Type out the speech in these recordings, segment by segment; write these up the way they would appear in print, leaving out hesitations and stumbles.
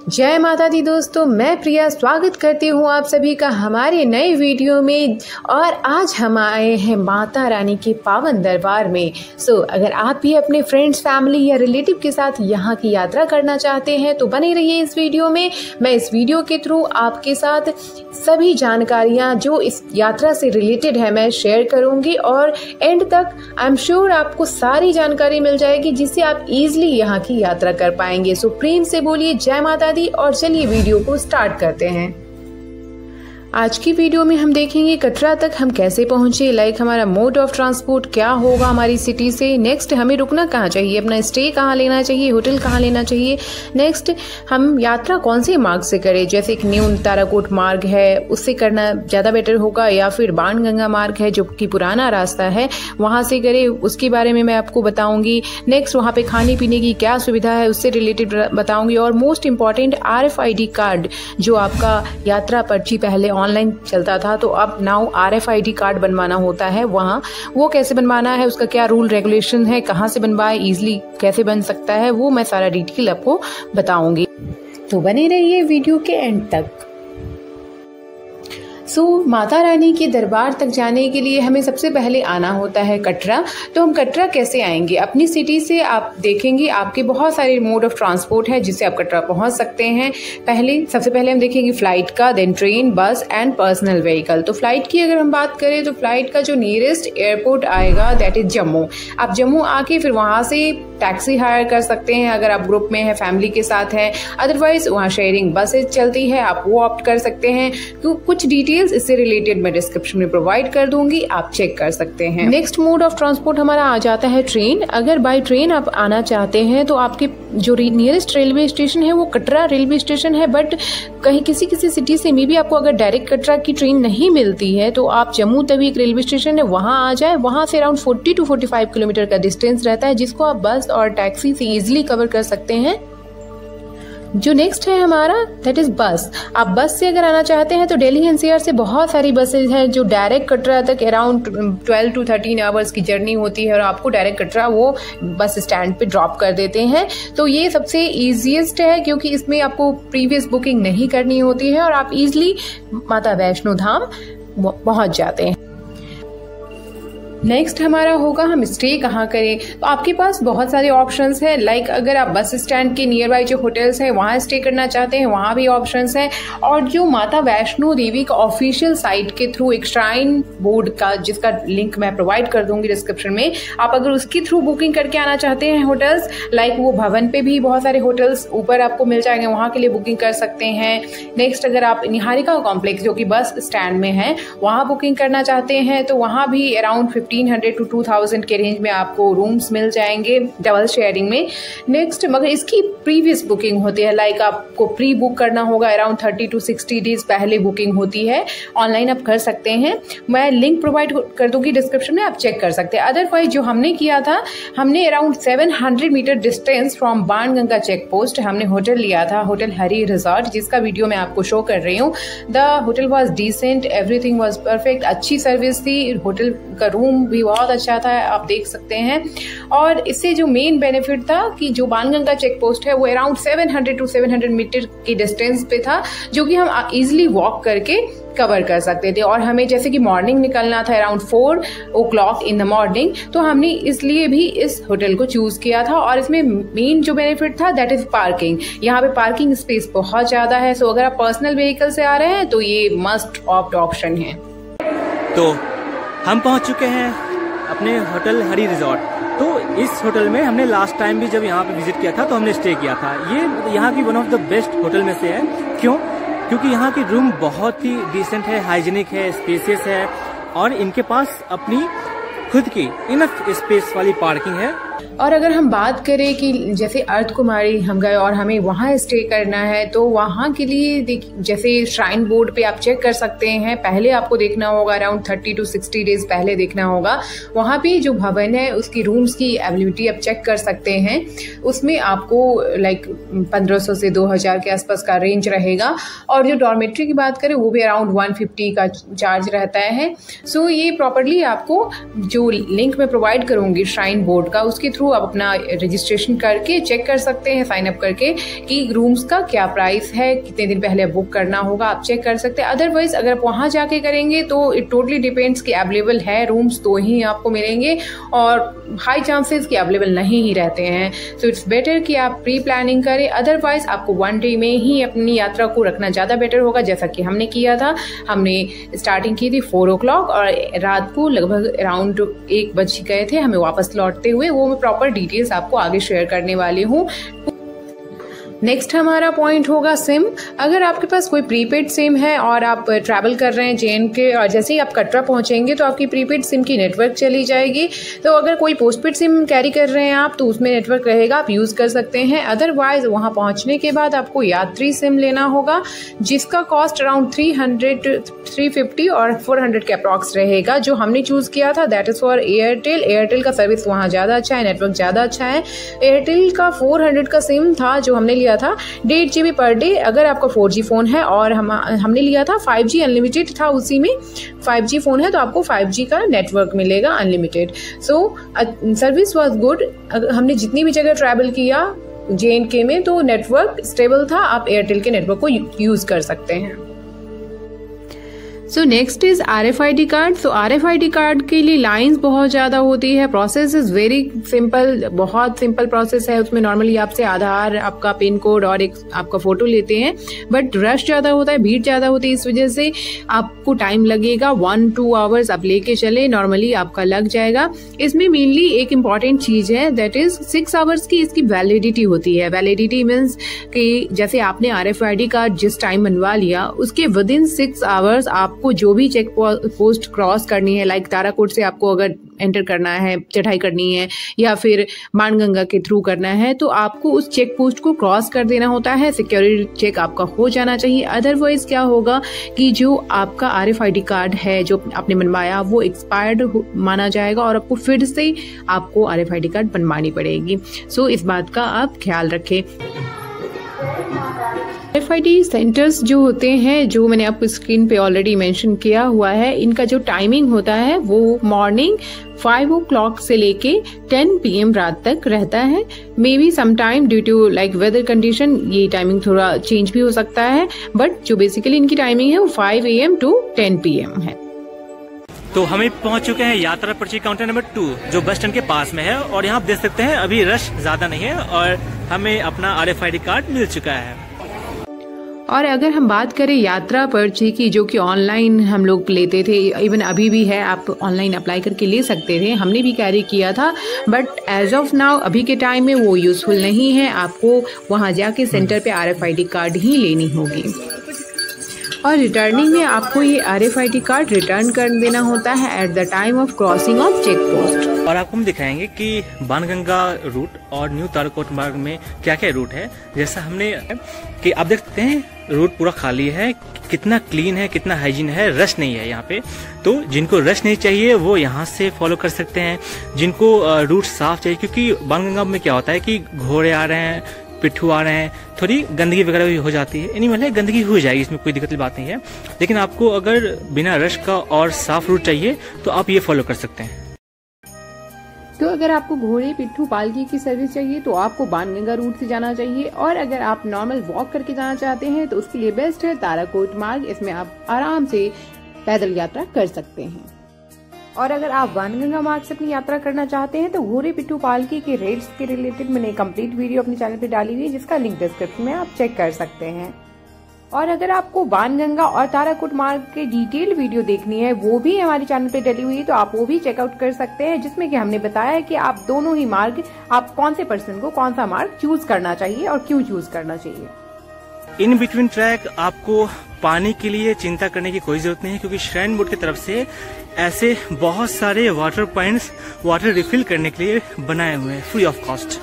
जय माता दी दोस्तों, मैं प्रिया स्वागत करती हूँ आप सभी का हमारे नए वीडियो में। और आज हम आए हैं माता रानी के पावन दरबार में। अगर आप भी अपने फ्रेंड्स, फैमिली या रिलेटिव के साथ यहाँ की यात्रा करना चाहते हैं तो बने रहिए इस वीडियो में। मैं इस वीडियो के थ्रू आपके साथ सभी जानकारियाँ जो इस यात्रा से रिलेटेड है मैं शेयर करूँगी और एंड तक आई एम श्योर आपको सारी जानकारी मिल जाएगी जिससे आप इजीली यहाँ की यात्रा कर पाएंगे। सो प्रेम से बोलिए जय माता दी और चलिए वीडियो को स्टार्ट करते हैं। आज की वीडियो में हम देखेंगे कटरा तक हम कैसे पहुंचे, लाइक हमारा मोड ऑफ ट्रांसपोर्ट क्या होगा हमारी सिटी से, नेक्स्ट हमें रुकना कहाँ चाहिए, अपना स्टे कहाँ लेना चाहिए, होटल कहाँ लेना चाहिए, नेक्स्ट हम यात्रा कौन से मार्ग से करें, जैसे एक न्यू ताराकोट मार्ग है उससे करना ज़्यादा बेटर होगा या फिर बाणगंगा मार्ग है जो कि पुराना रास्ता है वहाँ से करें, उसके बारे में मैं आपको बताऊँगी। नेक्स्ट वहाँ पर खाने पीने की क्या सुविधा है उससे रिलेटेड बताऊँगी। और मोस्ट इम्पॉर्टेंट RFID कार्ड जो आपका यात्रा पर्ची पहले ऑनलाइन चलता था तो अब नाउ RFID कार्ड बनवाना होता है वहाँ, वो कैसे बनवाना है, उसका क्या रूल रेगुलेशन है, कहाँ से बनवाए, इजीली कैसे बन सकता है, वो मैं सारा डिटेल आपको बताऊंगी। तो बने रहिए वीडियो के एंड तक। माता रानी के दरबार तक जाने के लिए हमें सबसे पहले आना होता है कटरा। तो हम कटरा कैसे आएंगे, अपनी सिटी से आप देखेंगे आपके बहुत सारे मोड ऑफ ट्रांसपोर्ट है जिससे आप कटरा पहुंच सकते हैं। सबसे पहले हम देखेंगे फ्लाइट का, then train, bus and personal vehicle. तो फ्लाइट की अगर हम बात करें तो फ्लाइट का जो नियरेस्ट एयरपोर्ट आएगा दैट इज जम्मू। आप जम्मू आके फिर वहाँ से टैक्सी हायर कर सकते हैं अगर आप ग्रुप में हैं, फैमिली के साथ हैं। अदरवाइज वहाँ शेयरिंग बसेज चलती है, आप वो ऑप्ट कर सकते हैं। तो कुछ डिटेल्स इससे रिलेटेड मैं डिस्क्रिप्शन में प्रोवाइड कर दूंगी, आप चेक कर सकते हैं। नेक्स्ट मोड ऑफ ट्रांसपोर्ट हमारा आ जाता है ट्रेन। अगर बाय ट्रेन आप आना चाहते हैं तो आपके जो नियरेस्ट रेलवे स्टेशन है वो कटरा रेलवे स्टेशन है, बट कहीं किसी सिटी से मे भी आपको अगर डायरेक्ट कटरा की ट्रेन नहीं मिलती है तो आप जम्मू तवी एक रेलवे स्टेशन है वहाँ आ जाए। वहाँ से अराउंड 40 to 45 किलोमीटर का डिस्टेंस रहता है जिसको आप बस और टैक्सी से इजीली कवर कर सकते हैं। जो नेक्स्ट है हमारा दैट इज बस। आप बस से अगर आना चाहते हैं तो दिल्ली NCR से बहुत सारी बसेज हैं जो डायरेक्ट कटरा तक अराउंड 12 to 13 आवर्स की जर्नी होती है और आपको डायरेक्ट कटरा वो बस स्टैंड पे ड्रॉप कर देते हैं। तो ये सबसे ईजीएस्ट है क्योंकि इसमें आपको प्रीवियस बुकिंग नहीं करनी होती है और आप इजीली माता वैष्णो धाम पहुंच जाते हैं। नेक्स्ट हमारा होगा हम स्टे कहाँ करें। तो आपके पास बहुत सारे ऑप्शंस हैं, लाइक अगर आप बस स्टैंड के नियर बाय जो होटल्स हैं वहाँ स्टे करना चाहते हैं वहाँ भी ऑप्शंस हैं। और जो माता वैष्णो देवी का ऑफिशियल साइट के थ्रू एक श्राइन बोर्ड का जिसका लिंक मैं प्रोवाइड कर दूंगी डिस्क्रिप्शन में, आप अगर उसके थ्रू बुकिंग करके आना चाहते हैं होटल्स, लाइक वो भवन पे भी बहुत सारे होटल्स ऊपर आपको मिल जाएंगे, वहाँ के लिए बुकिंग कर सकते हैं। नेक्स्ट अगर आप निहारिका कॉम्प्लेक्स जो कि बस स्टैंड में है वहाँ बुकिंग करना चाहते हैं तो वहाँ भी अराउंड 1500 to 2000 के रेंज में आपको रूम्स मिल जाएंगे डबल शेयरिंग में। नेक्स्ट मगर इसकी प्रीवियस बुकिंग होती है, लाइक आपको प्री बुक करना होगा, अराउंड 30 to 60 डेज पहले बुकिंग होती है। ऑनलाइन आप कर सकते हैं, मैं लिंक प्रोवाइड कर दूंगी डिस्क्रिप्शन में, आप चेक कर सकते हैं। अदरवाइज जो हमने किया था, हमने around 700 metre distance from Banganga check post हमने होटल लिया था, होटल हरी रिजॉर्ट, जिसका वीडियो मैं आपको शो कर रही हूँ। The hotel was decent, everything was perfect, अच्छी सर्विस थी, होटल का रूम भी बहुत अच्छा था, आप देख सकते हैं। और इससे जो मेन बेनिफिट था कि जो बाणगंगा चेक पोस्ट है वो अराउंड 700 to 700 मीटर की डिस्टेंस पे था जो कि हम इजीली वॉक करके कवर कर सकते थे। और हमें जैसे कि मॉर्निंग निकलना था around 4 o'clock in the morning, तो हमने इसलिए भी इस होटल को चूज किया था। और इसमें मेन जो बेनिफिट था दैट इज पार्किंग। यहाँ पे पार्किंग स्पेस बहुत ज्यादा है, सो अगर आप पर्सनल व्हीकल से आ रहे हैं तो ये मस्ट ऑप्ट ऑप्शन है। तो हम पहुंच चुके हैं अपने होटल हरी रिजॉर्ट। तो इस होटल में हमने लास्ट टाइम भी जब यहाँ पे विजिट किया था तो हमने स्टे किया था। ये यहाँ की one of the best hotel में से है। क्यों? क्योंकि यहाँ की रूम बहुत ही डिसेंट है, हाइजीनिक है, स्पेसियस है और इनके पास अपनी खुद की इनफ स्पेस वाली पार्किंग है। और अगर हम बात करें कि जैसे अर्थ कुमारी हम गए और हमें वहाँ स्टे करना है तो वहाँ के लिए जैसे श्राइन बोर्ड पे आप चेक कर सकते हैं, पहले आपको देखना होगा अराउंड 30 to 60 डेज पहले देखना होगा। वहाँ पे जो भवन है उसकी रूम्स की अवेलेबिलिटी आप चेक कर सकते हैं, उसमें आपको लाइक 1500 से 2000 के आसपास का रेंज रहेगा। और जो डॉर्मेट्री की बात करें वो भी अराउंड 150 का चार्ज रहता है। सो ये प्रॉपर्ली आपको जो लिंक मैं प्रोवाइड करूँगी श्राइन बोर्ड का उसके के थ्रू आप अपना रजिस्ट्रेशन करके चेक कर सकते हैं, साइन अप करके कि रूम्स का क्या प्राइस है, कितने दिन पहले बुक करना होगा, आप चेक कर सकते हैं। अदरवाइज अगर आप वहाँ जाके करेंगे तो इट टोटली डिपेंड्स कि अवेलेबल है रूम्स तो ही आपको मिलेंगे, और हाई चांसेस कि अवेलेबल नहीं ही रहते हैं। सो इट्स बेटर कि आप प्री प्लानिंग करें। अदरवाइज आपको वन डे में ही अपनी यात्रा को रखना ज़्यादा बेटर होगा, जैसा कि हमने किया था। हमने स्टार्टिंग की थी 4 o'clock और रात को लगभग अराउंड 1 बज गए थे हमें वापस लौटते हुए। वो मैं प्रॉपर डिटेल्स आपको आगे शेयर करने वाली हूँ। नेक्स्ट हमारा पॉइंट होगा सिम। अगर आपके पास कोई प्रीपेड सिम है और आप ट्रैवल कर रहे हैं JNK और जैसे ही आप कटरा पहुंचेंगे तो आपकी प्रीपेड सिम की नेटवर्क चली जाएगी। तो अगर कोई पोस्टपेड सिम कैरी कर रहे हैं आप तो उसमें नेटवर्क रहेगा, आप यूज़ कर सकते हैं। अदरवाइज वहां पहुंचने के बाद आपको यात्री सिम लेना होगा जिसका कॉस्ट अराउंड 300, 350 और 400 के अप्रॉक्स रहेगा। जो हमने चूज़ किया था that is for Airtel. Airtel का सर्विस वहाँ ज़्यादा अच्छा है, नेटवर्क ज़्यादा अच्छा है। एयरटेल का 400 का सिम था जो हमने था 1.5 GB पर डे। अगर आपका 4G फोन है और हमने लिया था 5G अनलिमिटेड था, उसी में 5G फोन है तो आपको 5G का नेटवर्क मिलेगा unlimited. So service was good. हमने जितनी भी जगह ट्रैवल किया JNK में तो नेटवर्क स्टेबल था, आप एयरटेल के नेटवर्क को यूज कर सकते हैं। So next is RFID card. तो RFID कार्ड के लिए लाइंस बहुत ज़्यादा होती है। प्रोसेस इज़ वेरी सिंपल, बहुत सिंपल प्रोसेस है। उसमें नॉर्मली आपसे आधार, आपका पिन कोड और एक आपका फ़ोटो लेते हैं, बट रश ज़्यादा होता है, भीड़ ज़्यादा होती है, इस वजह से आपको टाइम लगेगा। 1-2 आवर्स आप लेके चले, नॉर्मली आपका लग जाएगा। इसमें मेनली एक इम्पॉर्टेंट चीज़ है दैट इज़ 6 आवर्स की इसकी वैलिडिटी होती है। वैलिडिटी मीन्स कि जैसे आपने RFID कार्ड जिस टाइम बनवा लिया उसके विदिन 6 आवर्स आपको जो भी चेक पोस्ट क्रॉस करनी है, लाइक ताराकोट से आपको अगर एंटर करना है, चढ़ाई करनी है या फिर बाणगंगा के थ्रू करना है, तो आपको उस चेक पोस्ट को क्रॉस कर देना होता है। सिक्योरिटी चेक आपका हो जाना चाहिए। अदरवाइज क्या होगा कि जो आपका RFID कार्ड है जो आपने बनवाया वो एक्सपायर्ड माना जाएगा और आपको फिर से आपको RFID कार्ड बनवानी पड़ेगी। सो इस बात का आप ख्याल रखें। RFID सेंटर्स जो होते हैं, जो मैंने आपको स्क्रीन पे ऑलरेडी मेंशन किया हुआ है, इनका जो टाइमिंग होता है वो मॉर्निंग 5 o'clock से लेके 10 PM रात तक रहता है। Maybe sometime due to like weather condition ये टाइमिंग थोड़ा चेंज भी हो सकता है, बट जो बेसिकली इनकी टाइमिंग है वो 5 AM to 10 PM है। तो हमें पहुंच चुके हैं यात्रा पर्ची काउंटर नंबर 2 जो बस स्टैंड के पास में है, और यहाँ आप देख सकते हैं अभी रश ज्यादा नहीं है और हमें अपना RFID कार्ड मिल चुका है। और अगर हम बात करें यात्रा पर्ची की, जो कि ऑनलाइन हम लोग लेते थे, इवन अभी भी है, आप ऑनलाइन अप्लाई करके ले सकते थे, हमने भी कैरी किया था, बट एज ऑफ नाउ अभी के टाइम में वो यूज़फुल नहीं है। आपको वहाँ जाके सेंटर पे RFID कार्ड ही लेनी होगी और रिटर्निंग में आपको ये RFID कार्ड रिटर्न कर देना होता है at the time of crossing of check post. और आपको हम दिखाएंगे कि बाणगंगा रूट और न्यू ताराकोट मार्ग में क्या क्या रूट है। जैसा हमने कि आप देख सकते हैं रूट पूरा खाली है, कितना क्लीन है, कितना हाइजीन है, रश नहीं है यहाँ पे। तो जिनको रश नहीं चाहिए वो यहाँ से फॉलो कर सकते हैं। जिनको रूट साफ चाहिए, क्योंकि बाणगंगा में क्या होता है कि घोड़े आ रहे हैं, पिट्ठू आ रहे हैं, थोड़ी गंदगी वगैरह भी हो जाती है। एनीवेल है, गंदगी हो जाएगी, इसमें कोई दिक्कत की बात नहीं है। लेकिन आपको अगर बिना रश का और साफ रूट चाहिए तो आप ये फॉलो कर सकते हैं। तो अगर आपको घोड़े, पिट्ठू, पालकी की सर्विस चाहिए तो आपको बाणगंगा रूट से जाना चाहिए, और अगर आप नॉर्मल वॉक करके जाना चाहते हैं तो उसके लिए बेस्ट है ताराकोट मार्ग। इसमें आप आराम से पैदल यात्रा कर सकते हैं। और अगर आप बाणगंगा मार्ग से अपनी यात्रा करना चाहते हैं तो घोड़े, पिट्ठू, पालकी के रेट्स के रिलेटेड मैंने कंप्लीट वीडियो अपने चैनल पे डाली हुई है, जिसका लिंक डिस्क्रिप्शन में आप चेक कर सकते हैं। और अगर आपको बाणगंगा और ताराकोट मार्ग के डिटेल वीडियो देखनी है, वो भी हमारे चैनल पे डली हुई है, तो आप वो भी चेकआउट कर सकते हैं, जिसमें कि हमने बताया है कि आप दोनों ही मार्ग, आप कौन से पर्सन को कौन सा मार्ग चूज करना चाहिए और क्यों चूज करना चाहिए। इन बिटवीन ट्रैक आपको पानी के लिए चिंता करने की कोई जरूरत नहीं है, क्योंकि श्राइन बोर्ड की तरफ से ऐसे बहुत सारे वाटर पॉइंट्स वाटर रिफिल करने के लिए बनाए हुए हैं फ्री ऑफ कॉस्ट।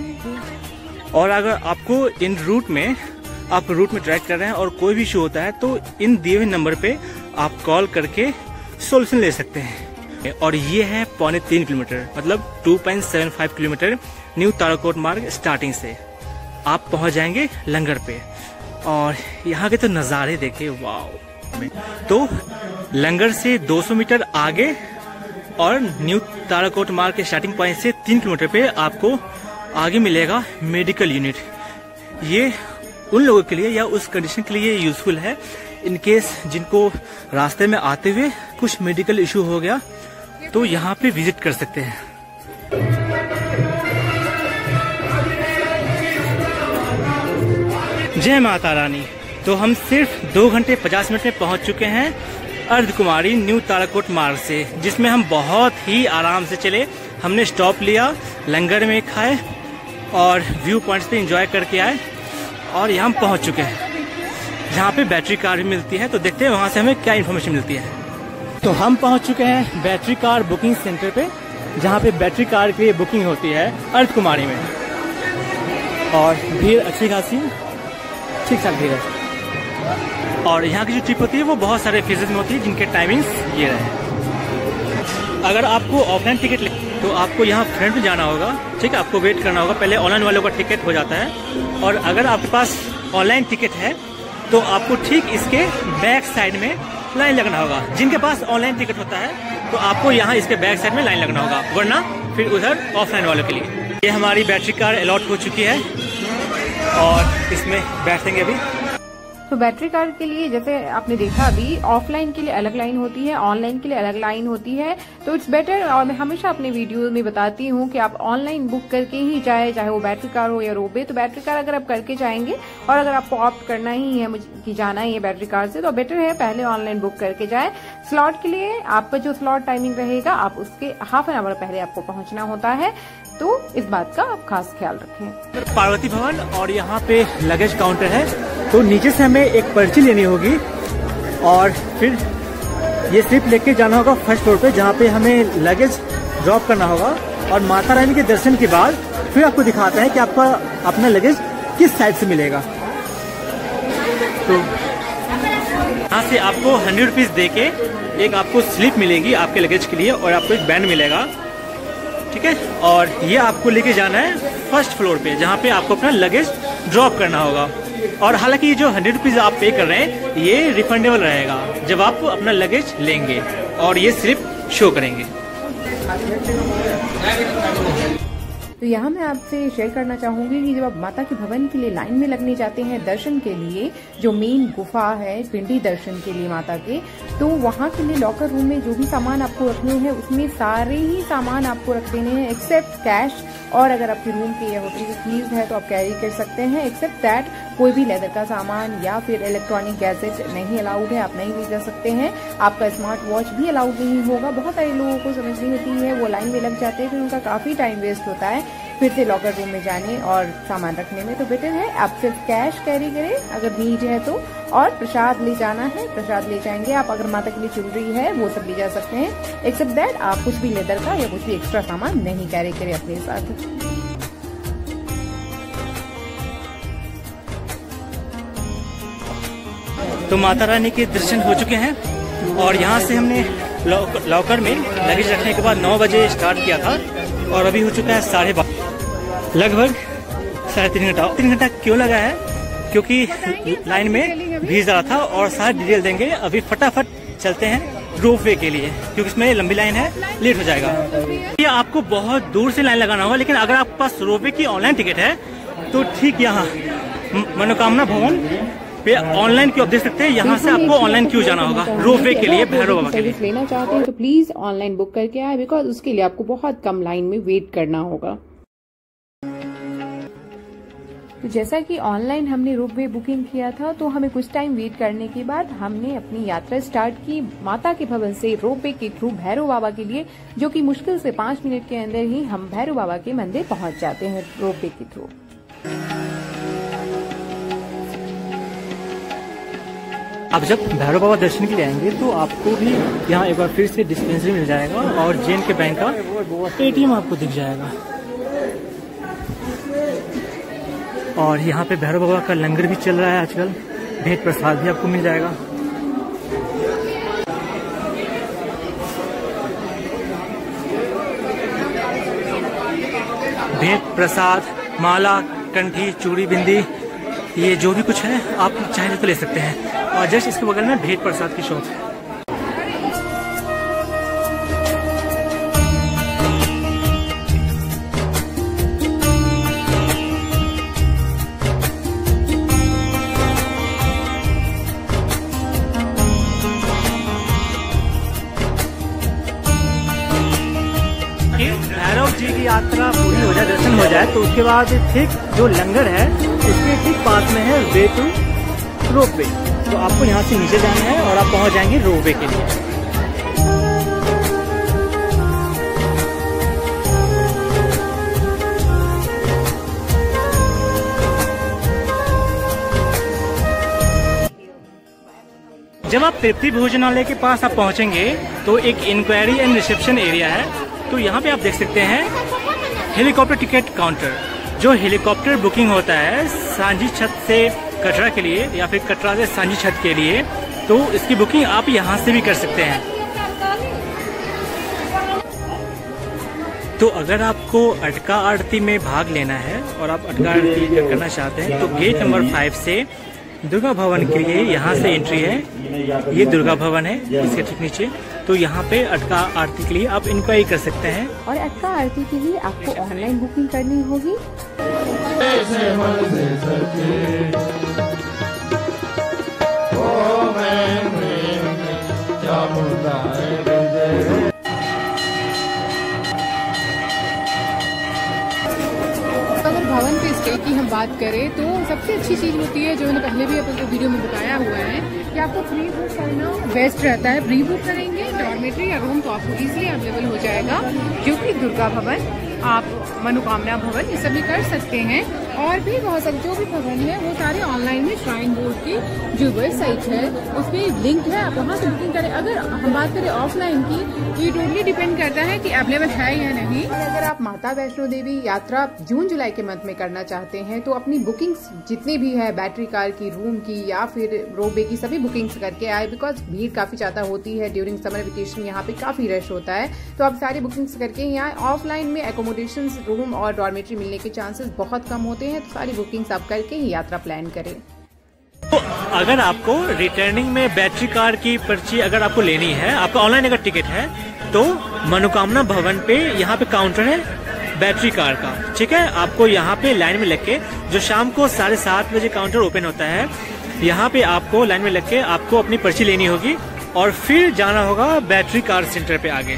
और अगर आपको इन रूट में आप रूट में ट्रैक कर रहे हैं और कोई भी इशू होता है तो इन दिए हुए नंबर पे आप कॉल करके सोल्यूशन ले सकते हैं। और ये है 3.25 किलोमीटर, मतलब 2.75 किलोमीटर न्यू ताराकोट मार्ग स्टार्टिंग से आप पहुंच जाएंगे लंगर पे। और यहाँ के तो नज़ारे देखिए, वाओ। तो लंगर से 200 मीटर आगे और न्यू ताराकोट मार्ग के स्टार्टिंग पॉइंट से 3 किलोमीटर पे आपको आगे मिलेगा मेडिकल यूनिट। ये उन लोगों के लिए या उस कंडीशन के लिए यूजफुल है इन केस जिनको रास्ते में आते हुए कुछ मेडिकल इशू हो गया तो यहाँ पे विजिट कर सकते हैं। जय माता रानी। तो हम सिर्फ 2 घंटे 50 मिनट में पहुंच चुके हैं अर्धकुमारी न्यू ताराकोट मार्ग से, जिसमें हम बहुत ही आराम से चले। हमने स्टॉप लिया, लंगर में खाए और व्यू पॉइंट्स पे एंजॉय करके आए और यहाँ पहुंच चुके हैं जहाँ पे बैटरी कार भी मिलती है। तो देखते हैं वहाँ से हमें क्या इन्फॉर्मेशन मिलती है। तो हम पहुँच चुके हैं बैटरी कार बुकिंग सेंटर पे, जहाँ पे बैटरी कार की बुकिंग होती है अर्धकुमारी में। और भीड़ अच्छी खासी ठीक ठाक भीड़ है। और यहाँ की जो ट्रिप होती है वो बहुत सारे फेजेज में होती है जिनके टाइमिंग्स ये रहे। अगर आपको ऑफलाइन टिकट तो आपको यहाँ फ्रंट में जाना होगा, ठीक है, आपको वेट करना होगा। पहले ऑनलाइन वालों का टिकट हो जाता है और अगर आपके पास ऑनलाइन टिकट है तो आपको ठीक इसके बैक साइड में लाइन लगना होगा। जिनके पास ऑनलाइन टिकट होता है तो आपको यहाँ इसके बैक साइड में लाइन लगना होगा, वरना फिर उधर ऑफलाइन वालों के लिए। ये हमारी बैटरी कार अलॉट हो चुकी है और इसमें बैठेंगे अभी। तो बैटरी कार के लिए जैसे आपने देखा अभी ऑफलाइन के लिए अलग लाइन होती है, ऑनलाइन के लिए अलग लाइन होती है। तो इट्स बेटर, और मैं हमेशा अपने वीडियो में बताती हूँ कि आप ऑनलाइन बुक करके ही जाए, चाहे वो बैटरी कार हो या रोपवे। तो बैटरी कार अगर आप करके जाएंगे और अगर आपको ऑप्ट करना ही है कि जाना ही है बैटरी कार से, तो बेटर है पहले ऑनलाइन बुक करके जाए। स्लॉट के लिए आपका जो स्लॉट टाइमिंग रहेगा आप उसके हाफ एन आवर पहले आपको पहुंचना होता है, तो इस बात का आप खास ख्याल रखें। पार्वती भवन और यहाँ पे लगेज काउंटर है, तो नीचे से हमें एक पर्ची लेनी होगी और फिर ये स्लिप लेके जाना होगा फर्स्ट फ्लोर पे, जहाँ पे हमें लगेज ड्रॉप करना होगा। और माता रानी के दर्शन के बाद फिर आपको दिखाता है कि आपका अपना लगेज किस साइड से मिलेगा। तो यहाँ से आपको 100 रुपीज दे के एक आपको स्लिप मिलेगी आपके लगेज के लिए और आपको एक बैंड मिलेगा, ठीक है। और ये आपको लेके जाना है फर्स्ट फ्लोर पे, जहाँ पे आपको अपना लगेज ड्रॉप करना होगा। और हालांकि ये जो 100 रुपीज आप पे कर रहे हैं ये रिफंडेबल रहेगा जब आप अपना लगेज लेंगे और ये स्लिप शो करेंगे। तो यहाँ मैं आपसे शेयर करना चाहूंगी कि जब आप माता के भवन के लिए लाइन में लगने जाते हैं दर्शन के लिए, जो मेन गुफा है पिंडी दर्शन के लिए माता के, तो वहाँ के लिए लॉकर रूम में जो भी सामान आपको रखने हैं उसमें सारे ही सामान आपको रख देने हैं एक्सेप्ट कैश। और अगर आपके रूम के या होटल की कीज है तो आप कैरी कर सकते हैं। एक्सेप्ट दैट कोई भी लेदर का सामान या फिर इलेक्ट्रॉनिक गैजेट नहीं अलाउड है, आप नहीं ले जा सकते हैं। आपका स्मार्ट वॉच भी अलाउड नहीं होगा। बहुत सारे लोगों को समझ नहीं होती है, वो लाइन में लग जाते हैं, फिर उनका काफी टाइम वेस्ट होता है फिर से लॉकर रूम में जाने और सामान रखने में। तो बेटर है आप सिर्फ कैश कैरी करें अगर नीड है तो, और प्रसाद ले जाना है, प्रसाद ले जाएंगे आप। अगर माता के लिए ज्वेलरी है वो सब ले जा सकते हैं। एक्सेप्ट दैट आप कुछ भी लेदर का या कुछ भी एक्स्ट्रा सामान नहीं कैरी करें अपने साथ। तो माता रानी के दर्शन हो चुके हैं और यहाँ से हमने लॉकर में लगेज रखने के बाद 9 बजे स्टार्ट किया था और अभी हो चुका है 12:30, लगभग 3.5 घंटा। 3 घंटा क्यों लगा है? क्योंकि लाइन में भीड़ ज़्यादा था और सारा डिटेल देंगे। अभी फटाफट चलते हैं रोपवे के लिए क्योंकि इसमें लंबी लाइन है, लेट हो जाएगा। ये आपको बहुत दूर से लाइन लगाना होगा, लेकिन अगर आपके पास रोपवे की ऑनलाइन टिकट है तो ठीक यहाँ मनोकामना भवन पे ऑनलाइन क्यों देख सकते हैं। यहाँ से आपको ऑनलाइन क्यों जाना होगा रोपवे के लिए, भैरव बाबा के लिए। लेना चाहते हैं तो प्लीज ऑनलाइन बुक करके आए, बिकॉज उसके लिए आपको बहुत कम लाइन में वेट करना होगा। तो जैसा कि ऑनलाइन हमने रोपवे बुकिंग किया था तो हमें कुछ टाइम वेट करने के बाद हमने अपनी यात्रा स्टार्ट की माता के भवन से रोपवे के थ्रू भैरव बाबा के लिए, जो कि मुश्किल से 5 मिनट के अंदर ही हम भैरव बाबा के मंदिर पहुंच जाते हैं रोपवे के थ्रू। आप जब भैरव बाबा दर्शन के लिए आएंगे तो आपको भी यहाँ एक बार फिर से डिस्पेंसरी मिल जाएगा और जे&के बैंक का ATM आपको दिख जाएगा। और यहाँ पे भैरव बाबा का लंगर भी चल रहा है आजकल, भेंट प्रसाद भी आपको मिल जाएगा। भेंट प्रसाद, माला, कंठी, चूड़ी, बिंदी, ये जो भी कुछ है आप चाहे तो ले सकते हैं। और जस्ट इसके बगल में भेंट प्रसाद की शॉप है। है तो उसके बाद ठीक जो लंगर है उसके ठीक पास में है वे टू रोपवे। तो आपको यहाँ से नीचे जाना है और आप पहुँच जाएंगे रोपवे के लिए। जब आप तृप्ति भोजनालय के पास आप पहुंचेंगे तो एक इंक्वायरी एंड रिसेप्शन एरिया है। तो यहाँ पे आप देख सकते हैं हेलीकॉप्टर टिकट काउंटर। जो हेलीकॉप्टर बुकिंग होता है सांझी छत से कटरा के लिए या फिर कटरा से सांझी छत के लिए, तो इसकी बुकिंग आप यहाँ से भी कर सकते हैं। तो अगर आपको अटका आरती में भाग लेना है और आप अटका आरती करना चाहते हैं तो गेट नंबर 5 से दुर्गा भवन के लिए यहाँ से एंट्री है। ये दुर्गा भवन है इसके ठीक नीचे। तो यहाँ पे अटका आरती के लिए आप इंक्वायरी कर सकते हैं। और अटका आरती के लिए आपको ऑनलाइन बुकिंग करनी होगी। अगर भवन पे स्टे की हम बात करें तो सबसे अच्छी चीज होती है, जो मैंने पहले भी आपको वीडियो में बताया हुआ है, कि आपको प्री बुक करना बेस्ट रहता है। प्री बुक करेंगे डॉर्मेट्री या रूम तो आपको इजीली अवेलेबल हो जाएगा, जो कि दुर्गा भवन, आप मनोकामना भवन, ये सभी कर सकते हैं। और भी बहुत सारे जो भी भवन है वो सारे ऑनलाइन में श्राइन बोर्ड की जो वेबसाइट है उसमें लिंक है, आप वहाँ से बुकिंग करें। अगर हम बात करें ऑफलाइन की तो ये टोटली डिपेंड करता है कि अवेलेबल है या नहीं। और अगर आप माता वैष्णो देवी यात्रा जून जुलाई के मंथ में करना चाहते हैं तो अपनी बुकिंग्स जितनी भी है बैटरी कार की, रूम की या फिर रोपवे की, सभी बुकिंग्स करके आए, बिकॉज भीड़ काफी ज्यादा होती है ड्यूरिंग समर वेकेशन, यहाँ पे काफी रश होता है। तो आप सारी बुकिंग्स करके यहाँ ऑफलाइन में एकोमोडेशन, रूम और डॉर्मेट्री मिलने के चांसेस बहुत कम होते हैं। तो सारी बुकिंग्स आप करके ही यात्रा प्लान करें। तो अगर आपको रिटर्निंग में बैटरी कार की पर्ची अगर आपको लेनी है, आपका ऑनलाइन अगर टिकट है, तो मनोकामना भवन पे यहाँ पे काउंटर है बैटरी कार का, ठीक है। आपको यहाँ पे लाइन में लग के, जो शाम को 7:30 बजे काउंटर ओपन होता है, यहाँ पे आपको लाइन में लग के आपको अपनी पर्ची लेनी होगी और फिर जाना होगा बैटरी कार सेंटर पे आगे।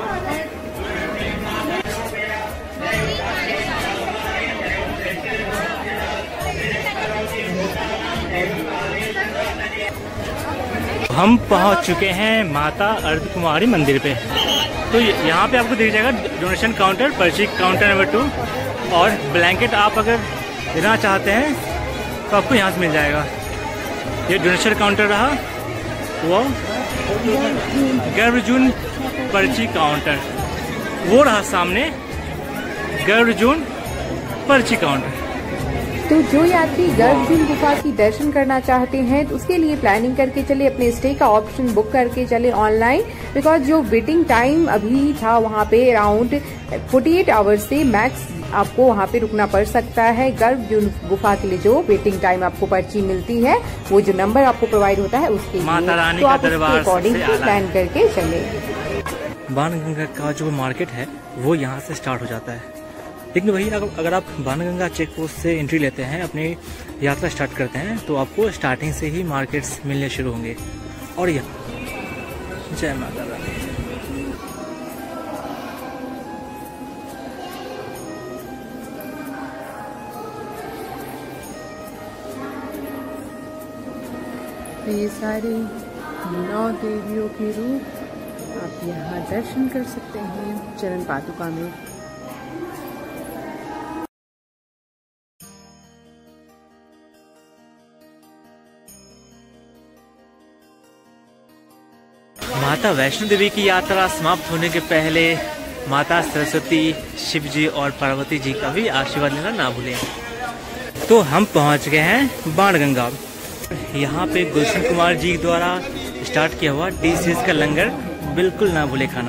हम पहुंच चुके हैं माता अर्धकुमारी मंदिर पे। तो यहाँ पे आपको दिख जाएगा डोनेशन काउंटर, पर्ची काउंटर नंबर 2, और ब्लैंकेट आप अगर देना चाहते हैं तो आपको यहाँ से मिल जाएगा। ये डोनेशन काउंटर रहा, वो गर्भजून पर्ची काउंटर, वो रहा सामने गर्भजून पर्ची काउंटर। तो जो यात्री गर्भजून गुफा की दर्शन करना चाहते हैं तो उसके लिए प्लानिंग करके चले, अपने स्टे का ऑप्शन बुक करके चले ऑनलाइन, बिकॉज जो वेटिंग टाइम अभी था वहाँ पे अराउंड 48 आवर्स से मैक्स आपको वहाँ पे रुकना पड़ सकता है। गर्भजून गुफा के लिए जो वेटिंग टाइम आपको पर्ची मिलती है, वो जो नंबर आपको प्रोवाइड होता है उसके लिए, तो आप उसके अकॉर्डिंग प्लान करके चले। बाणगंगा का जो मार्केट है वो यहाँ से स्टार्ट हो जाता है। लेकिन वही अगर आप बाणगंगा चेक पोस्ट से एंट्री लेते हैं, अपनी यात्रा स्टार्ट करते हैं, तो आपको स्टार्टिंग से ही मार्केट्स मिलने शुरू होंगे। और यह जय माता रानी। ये सारे 9 देवियों के रूप आप यहाँ दर्शन कर सकते हैं चरण पादुका में। माता वैष्णो देवी की यात्रा समाप्त होने के पहले माता सरस्वती, शिव जी और पार्वती जी का भी आशीर्वाद लेना ना भूलें। तो हम पहुंच गए हैं बाणगंगा। यहाँ पे गुलशन कुमार जी द्वारा स्टार्ट किया हुआ डिशेस का लंगर बिल्कुल ना भूले खाना।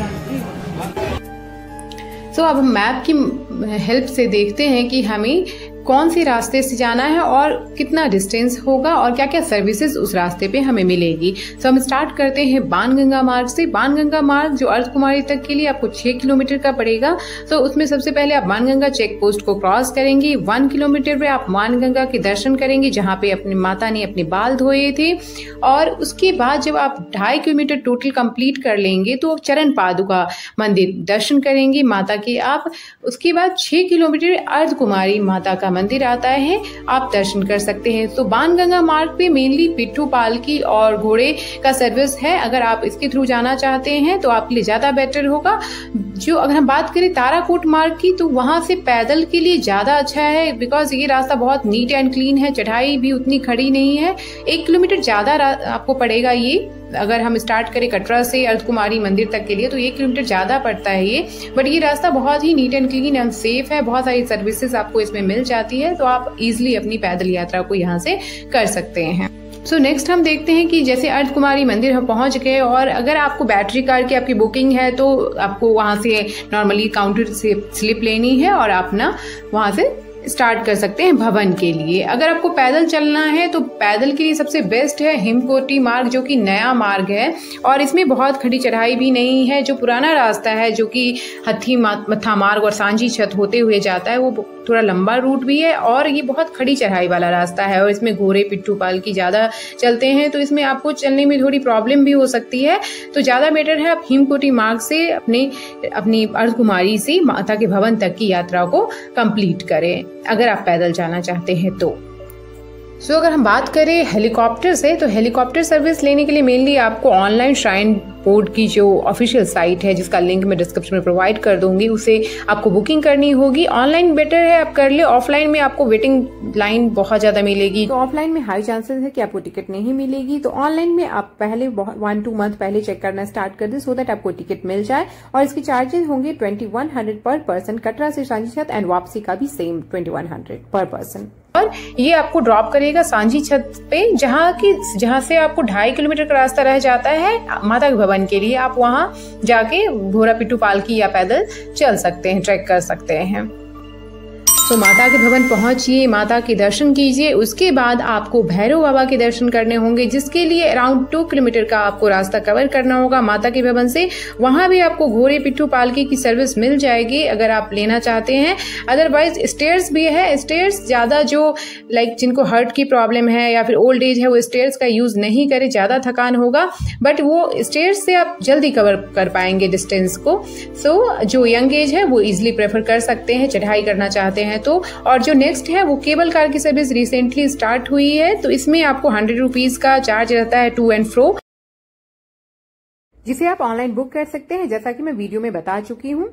अब हम मैप की हेल्प से देखते हैं कि हमें कौन से रास्ते से जाना है और कितना डिस्टेंस होगा और क्या क्या सर्विसेज उस रास्ते पे हमें मिलेगी। तो हम स्टार्ट करते हैं बाणगंगा मार्ग से। बाणगंगा मार्ग जो अर्धकुमारी तक के लिए आपको 6 किलोमीटर का पड़ेगा। तो उसमें सबसे पहले आप बाणगंगा चेक पोस्ट को क्रॉस करेंगे। 1 किलोमीटर पे आप बाणगंगा के दर्शन करेंगे जहाँ पे अपनी माता ने अपने बाल धोए थे। और उसके बाद जब आप 2.5 किलोमीटर टोटल कंप्लीट कर लेंगे तो चरण पादुका मंदिर दर्शन करेंगे माता के आप। उसके बाद 6 किलोमीटर अर्धकुमारी माता का मंदिर आता है, आप दर्शन कर सकते हैं। तो बाणगंगा मार्ग पे मेनली पिट्ठू पालकी और घोड़े का सर्विस है। अगर आप इसके थ्रू जाना चाहते हैं तो आपके लिए ज्यादा बेटर होगा। जो अगर हम बात करें ताराकोट मार्ग की तो वहां से पैदल के लिए ज्यादा अच्छा है, बिकॉज ये रास्ता बहुत नीट एंड क्लीन है, चढ़ाई भी उतनी खड़ी नहीं है। 1 किलोमीटर ज्यादा आपको पड़ेगा ये। अगर हम स्टार्ट करें कटरा से अर्धकुमारी मंदिर तक के लिए तो 1 किलोमीटर ज्यादा पड़ता है ये, बट ये रास्ता बहुत ही neat and clean and safe है। बहुत सारी सर्विसेज आपको इसमें मिल जाती है, तो आप इजिली अपनी पैदल यात्रा को यहाँ से कर सकते हैं। सो नेक्स्ट हम देखते हैं कि जैसे अर्धकुमारी मंदिर हम पहुंच गए और अगर आपको बैटरी कार की आपकी बुकिंग है तो आपको वहां से नॉर्मली काउंटर से स्लिप लेनी है और अपना वहां से स्टार्ट कर सकते हैं भवन के लिए। अगर आपको पैदल चलना है तो पैदल के लिए सबसे बेस्ट है हिमकोटी मार्ग, जो कि नया मार्ग है और इसमें बहुत खड़ी चढ़ाई भी नहीं है। जो पुराना रास्ता है जो कि हथी मत्था मार्ग और सांझी छत होते हुए जाता है वो थोड़ा लंबा रूट भी है और ये बहुत खड़ी चढ़ाई वाला रास्ता है और इसमें घोड़े पिट्ठू पालकी ज्यादा चलते हैं, तो इसमें आपको चलने में थोड़ी प्रॉब्लम भी हो सकती है। तो ज्यादा बेटर है आप हिमकोटी मार्ग से अपनी अर्धकुमारी से माता के भवन तक की यात्रा को कंप्लीट करें अगर आप पैदल जाना चाहते हैं तो। सो अगर हम बात करें हेलीकॉप्टर से तो हेलीकॉप्टर सर्विस लेने के लिए मेनली आपको ऑनलाइन श्राइन बोर्ड की जो ऑफिशियल साइट है जिसका लिंक मैं डिस्क्रिप्शन में प्रोवाइड कर दूंगी उसे आपको बुकिंग करनी होगी। ऑनलाइन बेटर है आप कर ले, ऑफलाइन में आपको वेटिंग लाइन बहुत ज्यादा मिलेगी। तो ऑफलाइन में हाई चांसेस है कि आपको टिकट नहीं मिलेगी, तो ऑनलाइन में आप पहले 1-2 मंथ पहले चेक करना स्टार्ट कर दें सो दैट आपको टिकट मिल जाए। और इसके चार्जेस होंगे 2100 पर पर्सन, कटरा से सांझी छत एंड वापसी का भी सेम 2100 पर पर्सन। और ये आपको ड्रॉप करेगा सांझी छत पे जहाँ से आपको 2.5 किलोमीटर का रास्ता रह जाता है माता के भवन के लिए। आप वहां जाके घोड़ा पिट्ठू पालकी या पैदल चल सकते हैं, ट्रैक कर सकते हैं। तो माता के भवन पहुंचिए, माता के दर्शन कीजिए। उसके बाद आपको भैरव बाबा के दर्शन करने होंगे जिसके लिए अराउंड 2 किलोमीटर का आपको रास्ता कवर करना होगा माता के भवन से। वहां भी आपको घोड़े पिट्ठू पालकी की सर्विस मिल जाएगी अगर आप लेना चाहते हैं। अदरवाइज स्टेयर्स भी है। स्टेयर्स ज्यादा जो जिनको हार्ट की प्रॉब्लम है या फिर ओल्ड एज है वो स्टेयर्स का यूज नहीं करे, ज्यादा थकान होगा, बट वो स्टेयर्स से आप जल्दी कवर कर पाएंगे डिस्टेंस को। सो जो यंग एज है वो इजिली प्रेफर कर सकते हैं, चढ़ाई करना चाहते हैं तो। और जो नेक्स्ट है वो केबल कार की सर्विस रिसेंटली स्टार्ट हुई है, तो इसमें आपको 100 रुपीज का चार्ज रहता है टू एंड फ्रो, जिसे आप ऑनलाइन बुक कर सकते हैं जैसा कि मैं वीडियो में बता चुकी हूँ।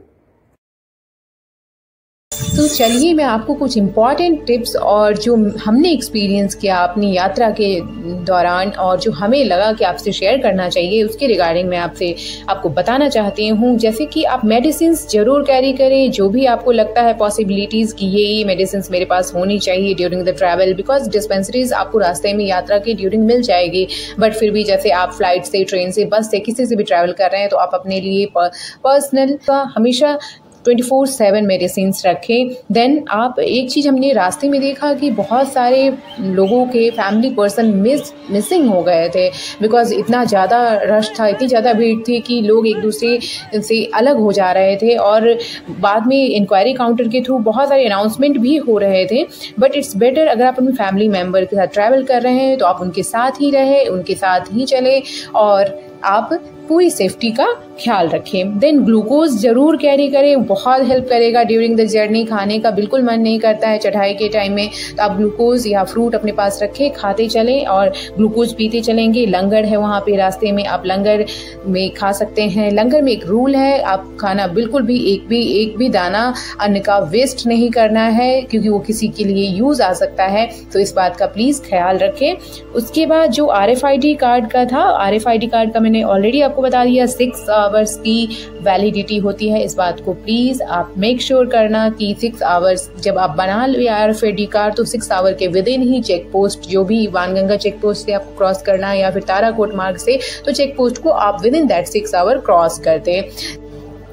तो चलिए मैं आपको कुछ इम्पॉर्टेंट टिप्स और जो हमने एक्सपीरियंस किया अपनी यात्रा के दौरान और जो हमें लगा कि आपसे शेयर करना चाहिए उसके रिगार्डिंग मैं आपको बताना चाहती हूँ। जैसे कि आप मेडिसिन्स जरूर कैरी करें, जो भी आपको लगता है पॉसिबिलिटीज़ कि ये मेडिसिन्स मेरे पास होनी चाहिए during the travel, because dispensaries आपको रास्ते में यात्रा के ड्यूरिंग मिल जाएगी। बट फिर भी जैसे आप फ्लाइट से, ट्रेन से, बस से, किसी से भी ट्रैवल कर रहे हैं तो आप अपने लिए पर्सनल का हमेशा 24/7 मेडिसिन रखें। देन आप एक चीज़ हमने रास्ते में देखा कि बहुत सारे लोगों के फैमिली पर्सन मिसिंग हो गए थे, बिकॉज इतना ज़्यादा रश था, इतनी ज़्यादा भीड़ थी कि लोग एक दूसरे से अलग हो जा रहे थे। और बाद में इंक्वायरी काउंटर के थ्रू बहुत सारे अनाउंसमेंट भी हो रहे थे। बट इट्स बेटर अगर आप अपनी फैमिली मेम्बर के साथ ट्रैवल कर रहे हैं तो आप उनके साथ ही रहें, उनके साथ ही चले और आप पूरी सेफ्टी का ख्याल रखें। देन ग्लूकोज जरूर कैरी करें, बहुत हेल्प करेगा ड्यूरिंग द जर्नी। खाने का बिल्कुल मन नहीं करता है चढ़ाई के टाइम में, तो आप ग्लूकोज या फ्रूट अपने पास रखें, खाते चलें और ग्लूकोज पीते चलेंगे। लंगर है वहाँ पे रास्ते में, आप लंगर में खा सकते हैं। लंगर में एक रूल है, आप खाना बिल्कुल भी एक भी दाना अन्न का वेस्ट नहीं करना है, क्योंकि वो किसी के लिए यूज आ सकता है, तो इस बात का प्लीज ख्याल रखें। उसके बाद जो RFID कार्ड का था, RFID कार्ड का मैंने ऑलरेडी आपको बता दिया 6 आवर्स की वैलिडिटी होती है। इस बात को प्लीज आप मेक श्योर करना कि 6 आवर्स जब आप बना ले RFID कार्ड तो 6 आवर के विद इन ही चेक पोस्ट, जो भी बाणगंगा चेक पोस्ट से आपको क्रॉस करना है या फिर ताराकोट मार्ग से, तो चेक पोस्ट को आप within that 6 hour cross कर दें।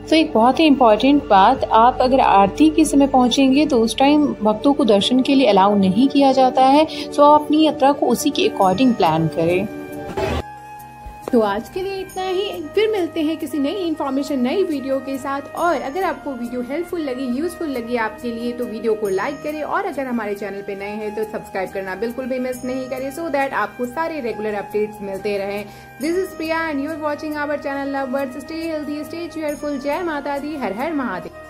तो एक बहुत ही इम्पॉर्टेंट बात, आप अगर आरती के समय पहुंचेंगे तो उस टाइम भक्तों को दर्शन के लिए अलाउ नहीं किया जाता है। सो आप अपनी यात्रा को उसी के अकॉर्डिंग प्लान करें। तो आज के लिए इतना ही, फिर मिलते हैं किसी नई इन्फॉर्मेशन नई वीडियो के साथ। और अगर आपको वीडियो हेल्पफुल लगी, यूजफुल लगी आपके लिए, तो वीडियो को लाइक करें और अगर हमारे चैनल पे नए हैं तो सब्सक्राइब करना बिल्कुल भी मिस नहीं करें, सो दैट आपको सारे रेगुलर अपडेट्स मिलते रहें। This is Priya and you are watching our channel love birds. Stay healthy, stay cheerful. जय माता दी, हर हर महादेव।